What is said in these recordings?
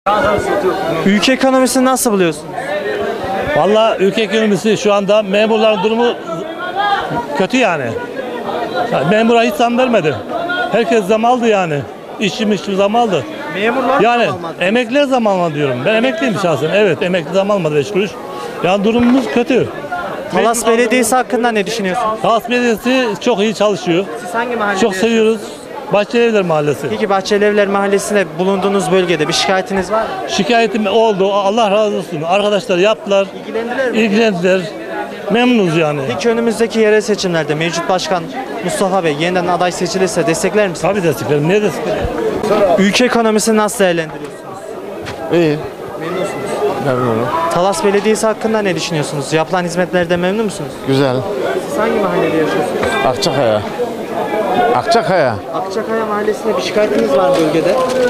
Ülke ekonomisini nasıl buluyorsun? Vallahi ülke ekonomisi şu anda memurların durumu kötü yani. Memura hiç zam vermedi. Herkes zam aldı yani. İşçi zam aldı. Memurlar Yani zam almadı. emekliler zam almadı diyorum. Ben emekliyim şahsen. Evet, emekli zam almadı 5 kuruş. Yani durumumuz kötü. Talas Belediyesi hakkında ne düşünüyorsun? Talas Belediyesi çok iyi çalışıyor. Siz hangi mahallede Çok seviyoruz. Bahçelievler Mahallesi. Peki Bahçelievler Mahallesi'nde bulunduğunuz bölgede bir şikayetiniz var mı? Şikayetim oldu. Allah razı olsun. Arkadaşlar yaptılar. İlgilendiler mi? İlgilendiler. Memnunuz yani. Peki önümüzdeki yerel seçimlerde mevcut başkan Mustafa Bey yeniden aday seçilirse destekler misiniz? Tabii desteklerim. Niye desteklerim? Ülke ekonomisini nasıl değerlendiriyorsunuz? İyi. Memnunsunuz. Memnunum. Talas Belediyesi hakkında ne düşünüyorsunuz? Yapılan hizmetlerden memnun musunuz? Güzel. Siz hangi mahallede yaşıyorsunuz? Akçakaya. Akçakaya. Akçakaya Mahallesi'nde bir şikayetiniz var bölgede.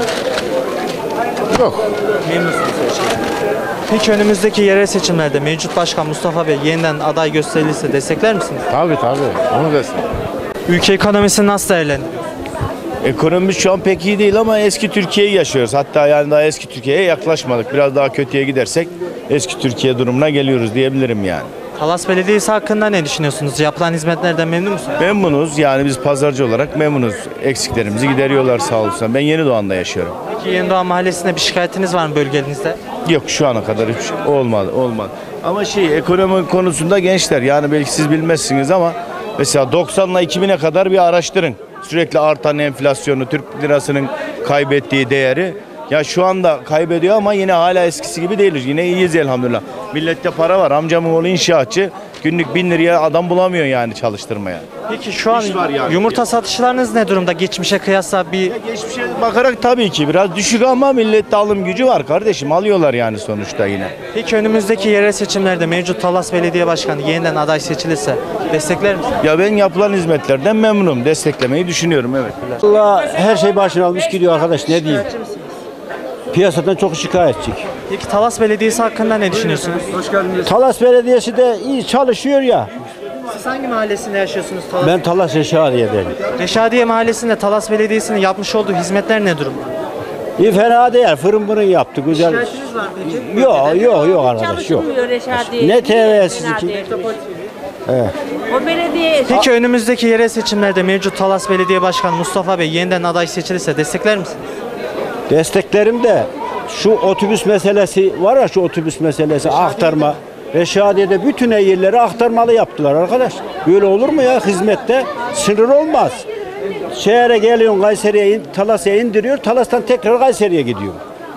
Yok. Memnunsunuz her şeyden. Peki önümüzdeki yerel seçimlerde mevcut başkan Mustafa Bey yeniden aday gösterilirse destekler misiniz? Tabii. Onu desin. Ülke ekonomisini nasıl değerlendiriyorsunuz? Ekonomi şu an pek iyi değil ama eski Türkiye'yi yaşıyoruz. Hatta yani daha eski Türkiye'ye yaklaşmadık. Biraz daha kötüye gidersek eski Türkiye durumuna geliyoruz diyebilirim yani. Talas Belediyesi hakkında ne düşünüyorsunuz? Yapılan hizmetlerden memnun musunuz? Memnunuz yani biz pazarcı olarak memnunuz. Eksiklerimizi gideriyorlar sağ olsun. Ben Yenidoğan'da yaşıyorum. Peki Yenidoğan Mahallesi'nde bir şikayetiniz var mı bölgenizde? Yok şu ana kadar hiç olmadı. Ama ekonomi konusunda gençler yani belki siz bilmezsiniz ama mesela 90'la 2000'e kadar bir araştırın. Sürekli artan enflasyonu, Türk lirasının kaybettiği değeri. Ya şu anda kaybediyor ama yine hala eskisi gibi değiliz. Yine iyiyiz elhamdülillah. Millette para var. Amcamın oğlu inşaatçı. Günlük 1000 liraya adam bulamıyor yani çalıştırmaya. Peki şu an İş var yani. yumurta satışlarınız ne durumda? Geçmişe kıyasla bir Geçmişe bakarak tabii ki biraz düşük ama millette alım gücü var kardeşim. Alıyorlar yani sonuçta yine. Peki önümüzdeki yerel seçimlerde mevcut Talas Belediye Başkanı yeniden aday seçilirse destekler misiniz? Ya ben yapılan hizmetlerden memnunum. Desteklemeyi düşünüyorum evet. Allah her şey başına almış gidiyor arkadaş ne diyeyim. Piyasadan çok şikayetçiyik. Peki Talas Belediyesi hakkında ne düşünüyorsunuz? Talas Belediyesi de iyi çalışıyor ya. Siz hangi mahallesinde yaşıyorsunuz Talas? Ben Talas Reşadiye'deyim. Reşadiye Mahallesi'nde Talas Belediyesi'nin yapmış olduğu hizmetler ne durumda? İyi fena değil. Fırın yaptı güzel. Şikayetiniz var peki? Yok arkadaş yok. Çalışmıyor Reşadiye. Ne TV'siz ki? Evet. O belediye Peki önümüzdeki yerel seçimlerde mevcut Talas Belediye Başkanı Mustafa Bey yeniden aday seçilirse destekler misiniz? Desteklerim de şu otobüs meselesi var ya şu otobüs meselesi aktarma. Reşadiye'de bütün yerleri aktarmalı yaptılar arkadaş. Böyle olur mu ya hizmette? Sınır olmaz. Şehre geliyorsun Kayseri'ye, Talas'a indiriyor. Talas'tan tekrar Kayseri'ye gidiyor.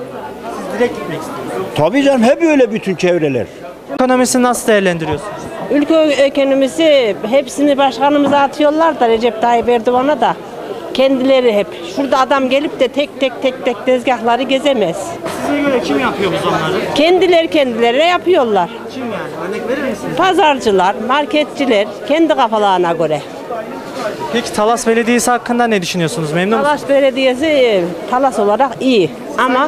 Siz direkt gitmek istiyorsunuz. Tabii canım hep öyle bütün çevreler. Ekonomisini nasıl değerlendiriyorsunuz? ülke ekonomisi hepsini başkanımıza atıyorlar da Recep Tayyip Erdoğan'a da kendileri hep. Şurada adam gelip de tek tek tezgahları gezemez. Size göre kim yapıyor bu zamları? Kendileri yapıyorlar. Kim yani? Örnek verir misiniz? Pazarcılar, marketçiler kendi kafalarına göre. Peki Talas Belediyesi hakkında ne düşünüyorsunuz? Memnun musunuz? Talas Belediyesi Talas olarak iyi ama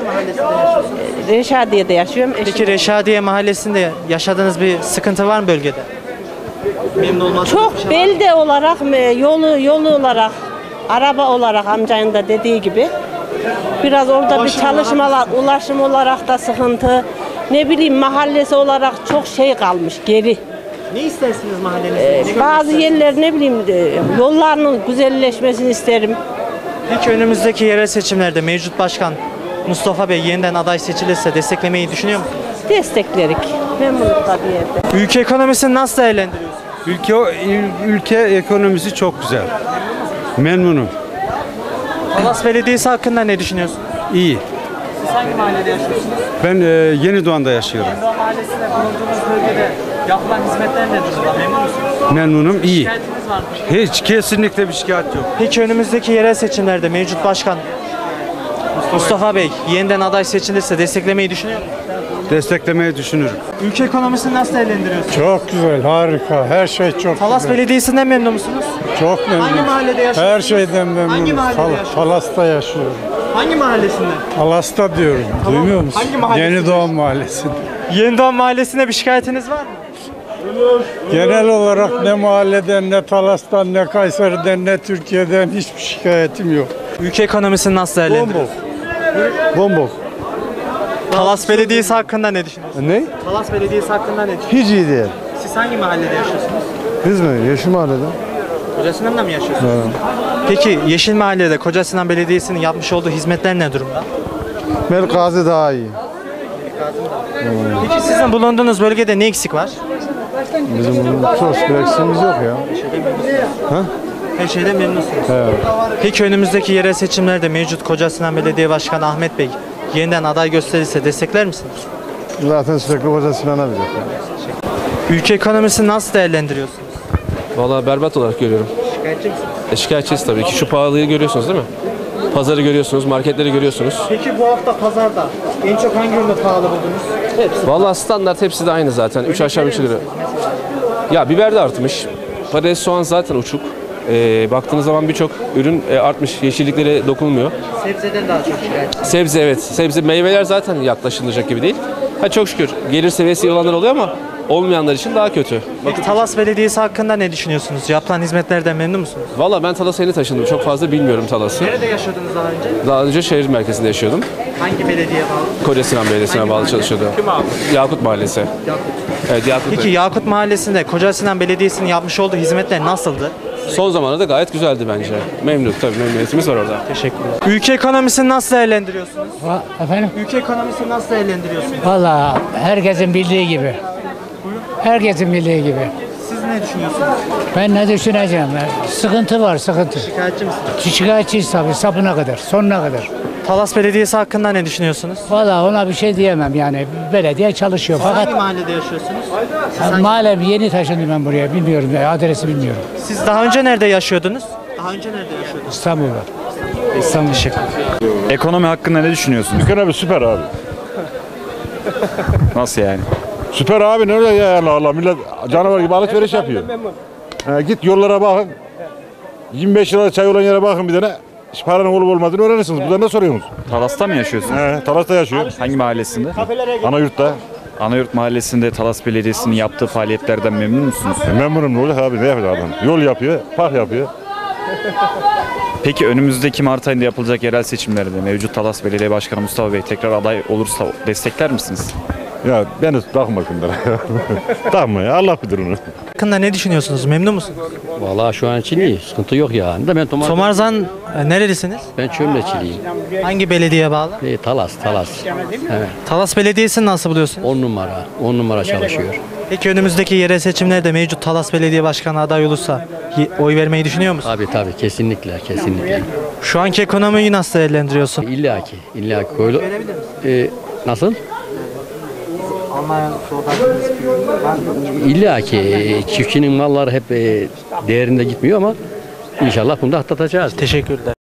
Reşadiye'de yaşıyorum. Peki Reşadiye Mahallesi'nde yaşadığınız bir sıkıntı var mı bölgede? Memnun olmadığınız bir Çok şey var mı? belde olarak yolu olarak araba olarak amcanın da dediği gibi biraz orada bir çalışmalar ulaşım olarak da sıkıntı, ne bileyim mahallesi olarak çok şey kalmış geri. Ne istersiniz mahallenizde? Bazı yerler ne bileyim yollarının güzelleşmesini isterim. Peki önümüzdeki yerel seçimlerde mevcut başkan Mustafa Bey yeniden aday seçilirse desteklemeyi düşünüyor musunuz? Desteklerik. Memnunlukla bir yerde. Ülke ekonomisini nasıl değerlendiriyorsunuz? Ülke ekonomisi çok güzel. Memnunum. Talas Belediyesi hakkında ne düşünüyorsunuz? İyi. Siz hangi mahallede yaşıyorsunuz? Ben Yenidoğan'da yaşıyorum. Yenidoğan Mahallesi'nde bulunduğunuz bölgede yapılan hizmetler ne durumda? Memnun musunuz? Memnunum. İyi. Şikayetiniz var mı? Hiç kesinlikle bir şikayet yok. Peki önümüzdeki yerel seçimlerde mevcut başkan Mustafa Bey yeniden aday seçilirse desteklemeyi düşünüyor musunuz? Desteklemeyi düşünürüm. Ülke ekonomisini nasıl değerlendiriyorsunuz? Çok güzel, harika. Her şey çok Talas güzel. Belediyesi'nden memnun musunuz? Çok memnun. Hangi mahallede yaşıyorsunuz? Her şeyden memnunum. Hangi mahallede yaşıyorsunuz? Talas'ta yaşıyorum. Hangi mahallesinde? Talas'ta diyorum. Tamam. Duymuyor musun? Hangi mahallesinde Yenidoğan Mahallesi'nde. Yenidoğan Mahallesi'nde bir şikayetiniz var mı? Genel olarak ne mahalleden, ne Talas'tan, ne Kayseri'den, ne Türkiye'den hiçbir şikayetim yok. Ülke ekonomisini nasıl değerlendiriyorsunuz? Bombok. Talas Belediyesi hakkında ne düşünüyorsunuz? Ne? Talas Belediyesi hakkında ne düşünüyorsunuz? Hiç iyi değil. Siz hangi mahallede yaşıyorsunuz? Biz mi? Yeşil Mahalle'de. Kocasinan mı yaşıyorsunuz? Peki Yeşil Mahalle'de Kocasinan Belediyesi'nin yapmış olduğu hizmetler ne durumda? Melkazi daha iyi. Peki sizin bulunduğunuz bölgede ne eksik var? Bizim çok bir eksiğimiz yok ya. Her şeyden memnunsunuz. Peki önümüzdeki yerel seçimlerde mevcut Kocasinan Belediye Başkanı Ahmet Bey yeniden aday gösterirse destekler misiniz? Zaten sürekli Koca Sinan'a bize. Ülke ekonomisini nasıl değerlendiriyorsunuz? Vallahi berbat olarak görüyorum. Şikayetçi misiniz? Şikayetçiyiz tabii ki. Şu pahalılığı görüyorsunuz değil mi? Pazarı görüyorsunuz, marketleri görüyorsunuz. Peki bu hafta pazarda en çok hangi ürünü pahalı buldunuz? Hepsi. Vallahi standart hepsi de aynı zaten. 3 aşağı 3 yukarı. Ya biber de artmış. Patates, soğan zaten uçuk. Baktığınız zaman birçok ürün artmış. Yeşilliklere dokunmuyor. Sebzeden daha çok şikayetçi. Sebze evet. Sebze, meyveler zaten yaklaşılacak gibi değil. Ha çok şükür gelir seviyesi iyi olanlar oluyor ama olmayanlar için daha kötü. Peki Talas Belediyesi hakkında ne düşünüyorsunuz? Yapılan hizmetlerden memnun musunuz? Vallahi ben Talas'a yeni taşındım. Çok fazla bilmiyorum Talas'ı. Nerede yaşıyordunuz daha önce? Daha önce şehir merkezinde yaşıyordum. Hangi belediyeye bağlı? Kocasinan Belediyesi'ne Hangi bağlı mahalle? çalışıyordum. Kim abi? Yakut Mahallesi. Yakut. Evet Yakut. Peki Yakut Mahallesi'nde Kocasinan Belediyesi'nin yapmış olduğu hizmetler nasıldı? Son zamanlarda gayet güzeldi bence. Memnun tabii memnuniyetimiz var orada. Teşekkürler. Ülke ekonomisini nasıl değerlendiriyorsunuz? Efendim? Ülke ekonomisini nasıl değerlendiriyorsunuz? Vallahi herkesin bildiği gibi. Herkesin bildiği gibi. Siz ne düşünüyorsunuz? Ben ne düşüneceğim? Sıkıntı var, sıkıntı. Şikayetçi misiniz? Şikayetçiyiz tabii, sapına kadar, sonuna kadar. Talas Belediyesi hakkında ne düşünüyorsunuz? Vallahi ona bir şey diyemem yani. Belediye çalışıyor Hangi fakat mahallede yaşıyorsunuz? Siz, maalesef yeni taşındım ben buraya. Bilmiyorum, adresi bilmiyorum. Siz daha önce nerede yaşıyordunuz? Daha önce nerede yaşıyordunuz? İstanbul'da. İstanbul. Teşekkür. Ekonomi hakkında ne düşünüyorsunuz? Ekonomi süper abi. Nasıl yani? Süper abi nerede ya Allah Allah millet canavar gibi alışveriş yapıyor. Git yollara bakın. 25 lira çay olan yere bakın bir tane. Hiç paranın olup olmadığını öğrenirsiniz. Buradan ne soruyorsunuz? Talas'ta mı yaşıyorsunuz? Talas'ta yaşıyor. Hangi mahallesinde? Anayurt'ta. Anayurt Mahallesi'nde Talas Belediyesi'nin yaptığı faaliyetlerden memnun musunuz? Memnunum ne olacak abi ne yapacak adam? Yol yapıyor, park yapıyor. Peki önümüzdeki Mart ayında yapılacak yerel seçimlerde mevcut Talas Belediye Başkanı Mustafa Bey tekrar aday olursa destekler misiniz? Ya beni takma şunlara. Takma ya Allah bilir onu. Hakkında ne düşünüyorsunuz? Memnun musunuz? Vallahi şu an için iyi. Sıkıntı yok yani. Ben Tomarzan nerelisiniz? Ben Çömleçiliyim. Hangi belediyeye bağlı? Talas. Evet. Talas Belediyesi'ni nasıl buluyorsunuz? 10 numara çalışıyor. Peki önümüzdeki yerel seçimlerde mevcut Talas Belediye Başkanı aday olursa oy vermeyi düşünüyor musun? Tabii kesinlikle. Şu anki ekonomiyi nasıl değerlendiriyorsun? İlla ki öyle. Nasıl? İlla ki çiftçinin malları hep değerinde gitmiyor ama inşallah bunu da atlatacağız. Teşekkürler.